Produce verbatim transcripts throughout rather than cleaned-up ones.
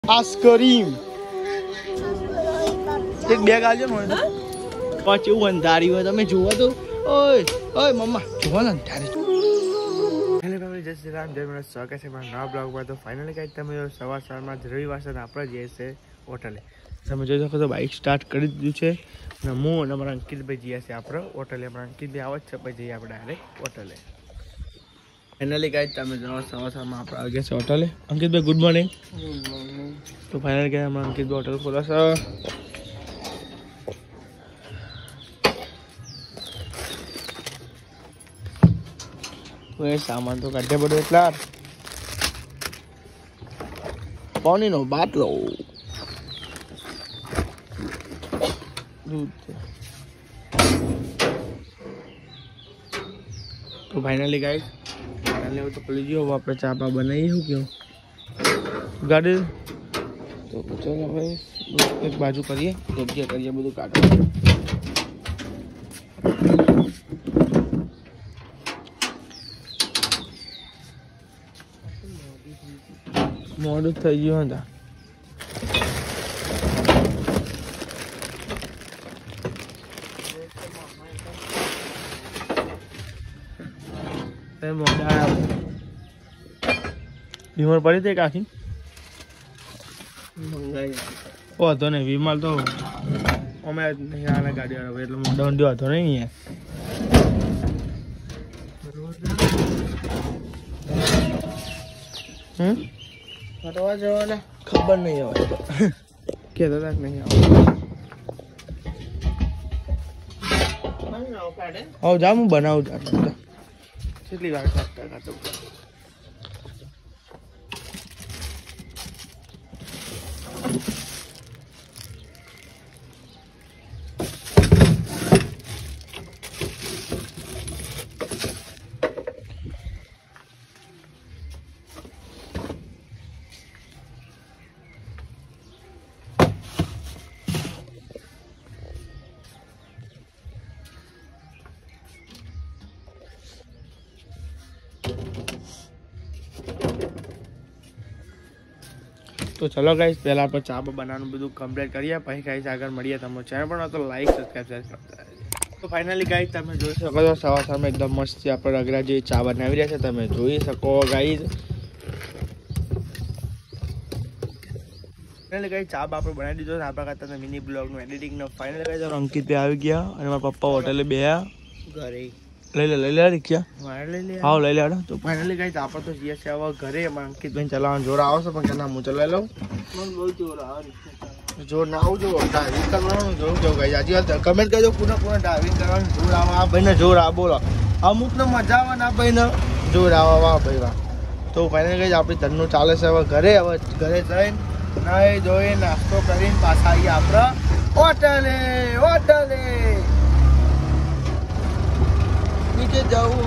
Ice cream એક bag આલજો ને પાંચ એવું અંધારી હોય તમે જુઓ તો ઓય ઓય મમ્મા જુઓ ને અંધારી હેલો ફેમિલી જય શ્રી રામ જય મને સ્વાગત છે મારા નવા બ્લોગમાં તો ફાઇનલી કાંઈ તમે સવાર સવારમાં જ રવિવાર છે આપણે જઈએ છીએ હોટલે તમે જોઈ શકો તો બાઇક સ્ટાર્ટ કરી દીધું છે અને હું અને અમારા અંકિતભાઈ જઈએ છીએ આપણે હોટલે અમારા અંકિતભાઈ આવે જ છે પછી જઈએ આપણે ડાયરેક્ટ હોટલે ફાઇનલી કાંઈ તમે જવા સવાર સવારમાં આપણે આવી ગયા છે હોટલે અંકિતભાઈ ગુડ મોર્નિંગ તો ફાઇનલી કાંઈ અમારા અંકિતભાઈ હોટલ ખોલો છે सामान तो काटे पड़े એટલા પાણીનો બાટલો दूध तो फाइनली गाइस फाइनली वो तो खुली गई अब આપણે ચા પા બનાવીએ હું ક્यों ગાડી તો ચલો ભાઈ એક બાજુ કરીએ જગ્યા કરીએ બધું કાઢો મોડું થઈ ગયું હતા મોડા બીમાર પડી હતી કાકી હતો ને વિમાલ તો અમે નહીં આને ગાડી વાળા એટલે મોડા ઊંધો હતો નહીં યાર હમ ફટવા જવાના ખબર નહીં આવે તો કહેતો હતા નહીં આવે હવે જા હું બનાવું કેટલી વાર કાઢતા કાઢતો तो चलो गाइस पहला आप चा बनाने બધું કમ્પ્લીટ કરીએ પછી ગાइस આગળ મળીએ તમે ચેનલ પર તો લાઈક સબસ્ક્રાઇબ કરતા તો ફાઇનલી ગાइस તમે જોઈ શકો છો સવાર સવારમાં એકદમ મસ્ત છે આપણે અગરા જે ચા બનાવી રહ્યા છે તમે જોઈ શકો ગાइस ફાઇનલી ગાइस ચા આપણે બનાવી દીધો છે આપણા કરતા મિની બ્લોગ નું એડિટિંગ નો ફાઇનલ ગાइस અંકિત ભાઈ આવી ગયા અને મારા પપ્પા હોટેલે બેયા ઘરે લઈ લે લઈ લે રીક્ષા મારે લઈ લે આવો લઈ લે તો ફાઇનલી ગાइस આપણે તો જઈએ છીએ હવે ઘરે અંકિત ભાઈ ચલાવવાનું જોર આવશે પણ કે ના હું ચલાવી લઉં મને બહુ જોર આવે જોર ના આવજો ડ્રાઇવિંગ કરવાનું જોર જો ગાइस આજે કમેન્ટ કરજો પૂરા પૂરા ડ્રાઇવિંગ કરવાનું જોર આવે આ ભાઈને જોર આ બોલો અમુક ને મજા આવે ના ભાઈને જોર આવે વાહ ભાઈ વાહ તો ફાઇનલી ગાइस આપણી ધરનું ચાલે છે હવે ઘરે હવે ઘરે જઈને નાઈ ધોઈ નાસ્તો કરીને પાછા આવીએ આપણે હોટલે હોટલે નીચે જાઉં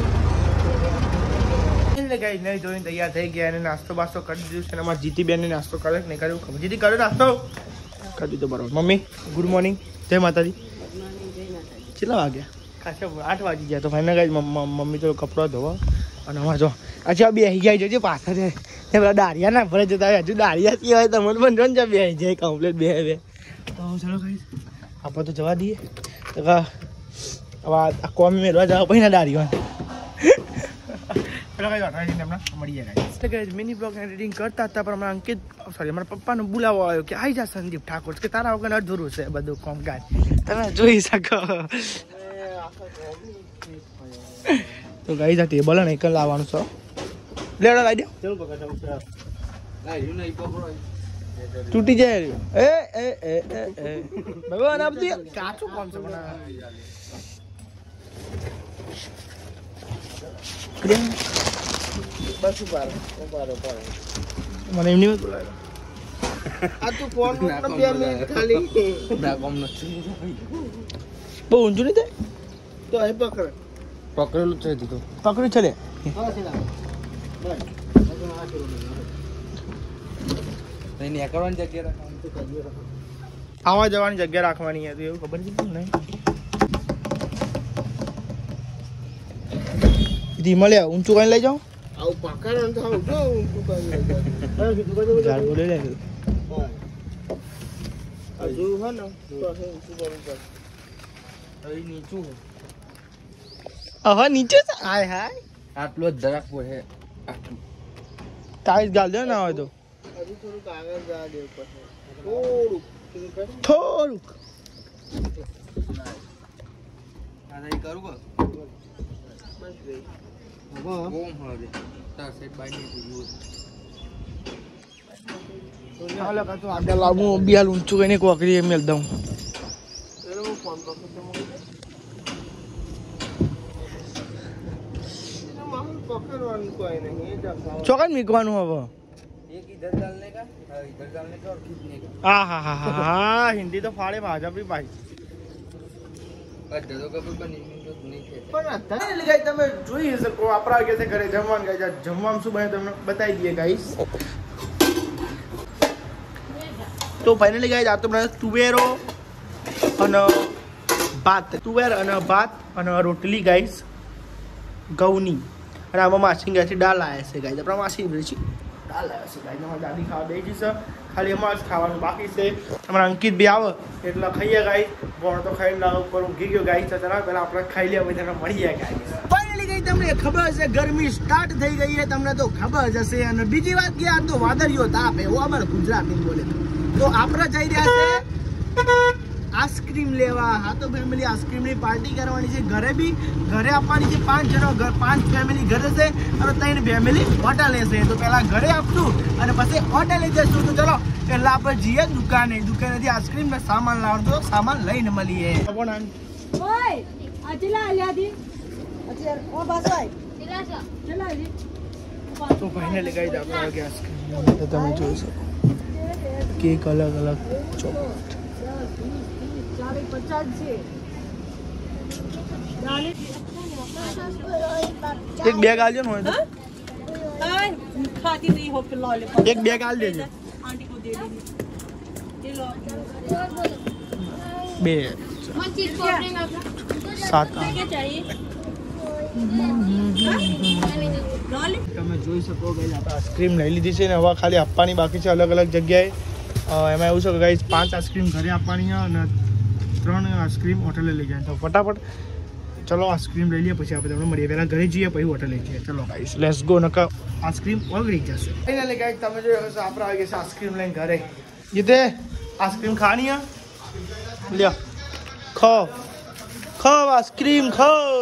એટલે ગાइस નહીં ધોઈને તૈયાર થઈ ગયા અને નાસ્તો બાસ્તો કરી દીધું છે અને અમારા જીતી બેન ને નાસ્તો કરે કે નહીં કર્યું ખબર જીતી કર્યો નાસ્તો કરી દીધો બરોબર મમ્મી ગુડ મોર્નિંગ જય માતાજી કેટલા વાગ્યા ખાસા આઠ વાગી ગયા તો ફાઇનલ ગાइस મમ્મી તો કપડો ધોવા અને અમારે જો અચ્છા બેસી જાય જોજો પાછા છે પેલા દારિયા ના ભરે જતા હજુ દારિયા થી હોય તમને પણ જો ને બેસી જાય કમ્પ્લીટ બે બે તો ચલો ગાइस આપણે તો જવા દઈએ તો હવે આ કોમી મેળવા જવા પછી ના દારી હોય પેલા કઈ વાત તમને મળી જાય એટલે કે મિની બ્લોગ એડિટિંગ કરતા હતા પણ અમારા અંકિત સોરી અમારા પપ્પાનો બોલાવો આવ્યો કે આવી જા સંદીપ ઠાકોર કે તારા વગર અધૂરું છે બધું કામકાજ તમે જોઈ શકો તો ગાઈસ આ ટેબલ ને એક લાવવાનું છે લેડો લાવી દો ચલો પકડ લાવી નહીં પકડો તૂટી જાય એ એ એ એ ભગવાન આપતી કાચું કોમ છે બના બસ ઉપાર ઉપાર ઉપાર મને એમની મત બોલાય આ તું ફોન નો બે મિનિટ ખાલી ના કોમ નથી બહુ ઊંચું નહીં થાય તો અહીં પકડ પકડેલું છે દીધું પકડ્યું છે લે હા છે ના બસ નહીં આ કરવાની જગ્યા રાખવાની આવા જવાની જગ્યા રાખવાની હતી એવું ખબર છે નહીં ધીમા લે ઊંચું કઈ લઈ જાઓ આવું પાકડ તો આવું જો ઊંચું કઈ લઈ જાઓ ઝાડ બોલે લે હજુ હે ને તો હે ઊંચું કરવું પડે. અહીં નીચું હવે નીચે છે. હાય હાય આટલો જ જરાક હે આટલું ટાઈસ ગાલ દે ના હોય તો હજુ થોડુંક આગળ જવા દેવું પડશે. થોડુંક થોડુંક આ નહીં કરું કે બસ ગઈ. બોમ હવે તાર સેટ બાઈ નહીં જોયું હાલે કા તો આગળ લાવું બિયાલ ઊંચું કરીને કોકરી મેલ દઉં. એટલે હું ફોન કરતો તો મને મામૂલ પકડવાનું કોઈ નહીં એ જ ચોકન મીકવાનું હવે. एक इधर डालने का और इधर डालने का और खींचने का હા હા હા હા હા હિન્દી તો ફાડે ભાજા આપણી ભાઈ. और जगह का भी बनी नहीं तो नहीं थे પણ અત્યારે ગાઈસ તમે જોઈ શકો આપણા કે છે ઘરે જમવાનું ગાઈસ જમવાનું શું બને તમને બતાવી દઈએ ગાઈસ. તો ફાઇનલી ગાઈસ આ તો બને તુવેરો અને ભાત તુવેર અને ભાત અને રોટલી ગાઈસ ઘઉંની અને આમાં માસી ગાયથી દાળ આવ્યા છે ગાઈસ આપણા માસી છે દાળ આવ્યા છે ગાઈસ અમારી દાદી ખાવા બેસી છે ખાલી અમારે જ ખાવાનું બાકી છે. અમારા અંકિત બી આવે એટલે ખાઈએ ગાઈસ પણ તો ખાઈ ના ઉપર ઊંઘી ગયો ગાઈસ તો ચલા પહેલા આપણે ખાઈ લઈએ બધાને મળી જાય ગાઈસ. ફાઇનલી ગઈ તમને ખબર છે ગરમી સ્ટાર્ટ થઈ ગઈ છે તમને તો ખબર જ હશે. અને બીજી વાત કે આ તો વાદળિયો તાપ એવો અમારે ગુજરાતી બોલે તો આપણે જઈ રહ્યા છે આઈસ્ક્રીમ લેવા. હા તો ફેમિલી આઈસ્ક્રીમની પાર્ટી કરવાની છે ઘરે બી ઘરે આપવાની છે. પાંચ જણા પાંચ ફેમિલી ઘરે છે અને ત્રણ ફેમિલી હોટલે છે. તો પહેલા ઘરે આપશું અને પછી હોટલે જઈશું. તો ચલો પહેલા આપણે જઈએ દુકાને દુકાનેથી આઈસ્ક્રીમ ને સામાન લાવવાનું તો સામાન લઈને મળીએ. તો ફાઇનલી ગાઈસ આપણે આઈસ્ક્રીમ તો તમે જોઈ શકો કેક અલગ અલગ ચોકલેટ एक बैग आल जो खाती नहीं हो फिर लॉलीपॉप एक बैग आल देજો आंटी को दे देंगे ये लो બે સાત क्या चाहिए તમે જોઈ શકો ગાઈસ આપણે આઈસ્ક્રીમ લઈ લીધી છે ને હવે ખાલી આપવાની બાકી છે અલગ અલગ જગ્યાએ. એમાં એવું છે કે ગાઈસ પાંચ આઈસ્ક્રીમ ઘરે આપવાની છે અને ત્રણ આઈસ્ક્રીમ હોટલે લઈ જાય. તો ફટાફટ ચલો આઈસ્ક્રીમ લઈ લઈએ પછી આપણે તમને મળીએ. પહેલાં ઘરે જઈએ પછી હોટલે જઈએ. ચલો ગાઈસ લેટ્સ ગો નકર આઈસ્ક્રીમ ઓગળી જશે. ફાઇનલી ગાઈસ તમે જોઈ શકો આપણે આવી ગયા આઈસ્ક્રીમ લઈને ઘરે. જીતે આઈસ્ક્રીમ ખાની है લ્યો ખાઓ ખાઓ આઈસ્ક્રીમ ખાઓ.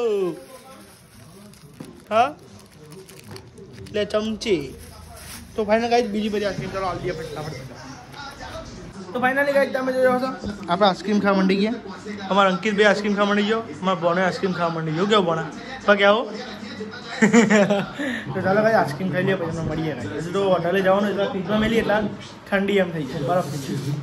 હા લે ચમચી. તો ફાઇનલ ગાઈસ બીજી બધી આઈસ્ક્રીમ ચલો આલી દઈએ ફટાફટ. તો ફાઇનલી ગાઈસ તમે જોઈ શકો આપણે આઈસ્ક્રીમ ખાવા માંડી ગયા. અમારા અંકિત ભાઈ આઈસ્ક્રીમ ખાવા માંડી ગયો. અમારા બોને આઈસ્ક્રીમ ખાવા માંડી ગયો. કેવું બોના તો કે આવો તો ચાલો ગાઈસ આઈસ્ક્રીમ ખાઈ લઈએ પછી મળીએ ગાઈસ. તો હોટલે જવાનું એટલે ફ્રીજમાં મેલી એટલે ઠંડી એમ થઈ જાય બરફ થઈ જાય.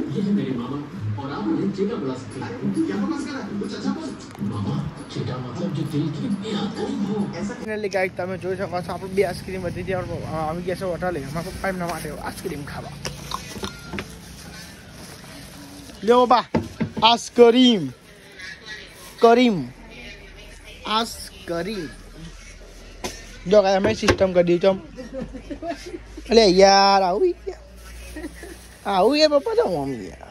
ફાઇનલી ગાઈસ તમે જોઈ શકો છો આપણે બે આઈસ્ક્રીમ વધી ત્યાં આવી ગયા છે હોટલે. અમારા પપ્પા એમના માટે આઈસ્ક્રીમ ખાવા. લ્યો બા આઈસ્ક્રીમ કરીમ આઈસ્ક્રીમ જો કાંઈ અમે સિસ્ટમ કરી દીધું ચમ. અલે યાર આવું આવું યાર પપ્પા તો મમ્મી યાર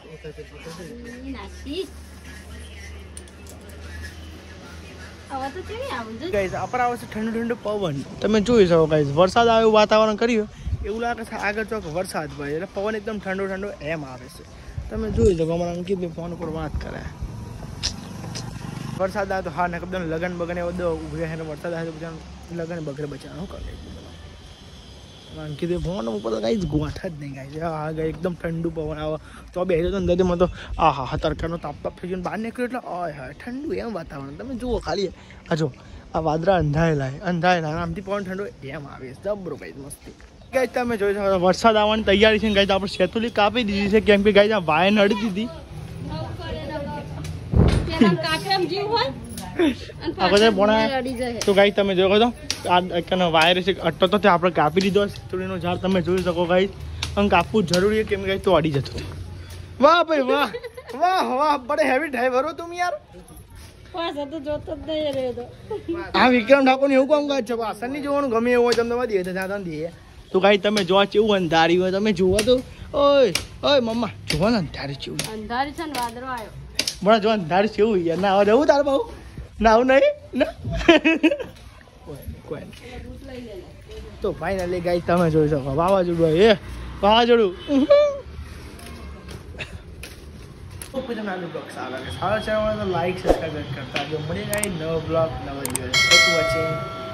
ગાઈસ આપણે આવે છે ઠંડુ ઠંડુ પવન. તમે જોઈ શકો ગાઈસ વરસાદ આવે એવું વાતાવરણ કર્યું એવું લાગે છે આગળ ચોક વરસાદ ભાઈ એટલે પવન એકદમ ઠંડુ ઠંડુ એમ આવે છે. તમે જોઈ શકો અમારા અંકિત ફોન ઉપર વાત કરે વરસાદ આવે તો હા ને કદમ લગન બગને બધો ઉભરે છે વરસાદ આવે તો બધા લગન બગડે બચારા શું કરે અંકિત ફોન ઉપર તો કાંઈ જ ગોઠ જ નહીં ગાય છે. હા ગાય એકદમ ઠંડુ પવન આવે તો બે તો અંદરમાં તો આ હા હા તડકાનો તાપ તાપ થઈ ગયો બહાર નીકળ્યો એટલે હા હા ઠંડુ એમ વાતાવરણ. તમે જુઓ ખાલી આ જો આ વાદળા અંધાયેલા અંધાયેલા આમથી પવન ઠંડુ એમ આવે જબરો ગાય મસ્તી. ગાય તમે જોઈ શકો વરસાદ આવવાની તૈયારી છે ગાય આપણે શેતુલી કાપી દીધી છે કેમ કે ગાય વાય નડી દીધી. તો ગાય તમે જોયો તો આ વાયર છે અટતો તો આપણે કાપી દીધો શેતુલીનો ઝાડ. તમે જોઈ શકો ગાય અને કાપવું જરૂરી છે કેમ કે તો અડી જતો. વાહ ભાઈ વાહ વાહ વાહ બડે હેવી ડ્રાઈવર હો તુમ યાર. હા વિક્રમ ઠાકોર એવું કામ કરે છે આસન નહીં જોવાનું ગમે એવું હોય તમને દે તો દે. તો ગાઈ તમે જોવા કેવું અંધારી હોય તમે જુઓ તો ઓય ઓય મમ્મા જોવા ને અંધારી જેવું અંધારી છે ને વાદળો આવ્યો મને જો અંધારી જેવું યાર ના આવા જવું તાર બહુ ના આવું નહીં ના કોઈ નહીં કોઈ નહીં તો ફાઇનલી ગાઈસ તમે જોઈ શકો વાવાઝોડું એ વાવાઝોડું તમને આનો બ્લોગ સારો લાગે સારો ચેનલ તો લાઈક સબસ્ક્રાઈબ કરતા જો મળી જાય નવો બ્લોગ નવો દિવસ વોચિંગ